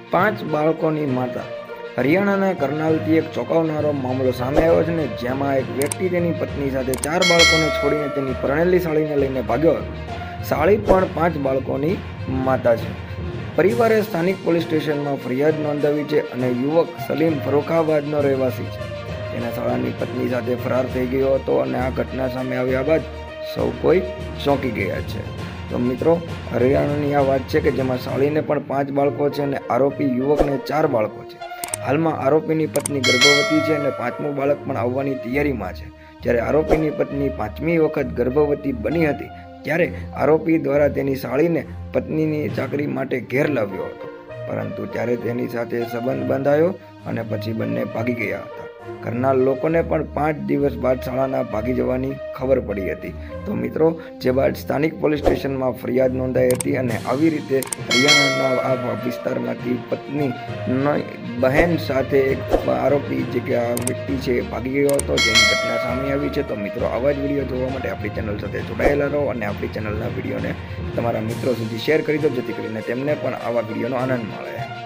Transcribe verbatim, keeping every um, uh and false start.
પાંચ બાળકોની માતા. હરિયાણાના કરનાલથી એક ચોંકાવનારો મામલો સામે આવ્યો છે ને જેમાં એક વ્યક્તિ તેની પત્ની સાથે ચાર બાળકોને છોડીને તેની પરણેલી સાળીને લઈને ભાગ્યો હતો. સાળી પણ પાંચ બાળકોની માતા છે. પરિવારે સ્થાનિક પોલીસ સ્ટેશનમાં ફરિયાદ નોંધાવી છે અને યુવક સલીમ ફરુખાબાદનો રહેવાસી છે. તેના શાળાની પત્ની સાથે ફરાર થઈ ગયો હતો અને આ ઘટના સામે આવ્યા બાદ સૌ કોઈ ચોંકી ગયા છે. તો મિત્રો, હરિયાણાની આ વાત છે કે જેમાં સાળીને પણ પાંચ બાળકો છે અને આરોપી યુવકને ચાર બાળકો છે. હાલમાં આરોપીની પત્ની ગર્ભવતી છે અને પાંચમું બાળક પણ આવવાની તૈયારીમાં છે. જ્યારે આરોપીની પત્ની પાંચમી વખત ગર્ભવતી બની હતી ત્યારે આરોપી દ્વારા તેની સાળીને પત્નીની ચાકરી માટે ઘેર લાવ્યો હતો, પરંતુ ત્યારે તેની સાથે સંબંધ બંધાયો અને પછી બંને ભાગી ગયા હતા. કરનાર લોકોને પણ પાંચ દિવસ બાદ શાળાના ભાગી જવાની ખબર પડી હતી. તો મિત્રો, જે બાદ સ્થાનિક પોલીસ સ્ટેશનમાં ફરિયાદ નોંધાઈ હતી અને આવી રીતે હરિયાણાના આ વિસ્તારમાંથી પત્ની બહેન સાથે એક આરોપી જે કે આ વ્યક્તિ છે ભાગી ગયો હતો, જેની ઘટના સામે આવી છે. તો મિત્રો, આવા જ વિડીયો જોવા માટે આપણી ચેનલ સાથે જોડાયેલા રહો અને આપણી ચેનલના વિડીયોને તમારા મિત્રો સુધી શેર કરી દો, જેથી કરીને તેમને પણ આવા વિડીયોનો આનંદ મળે.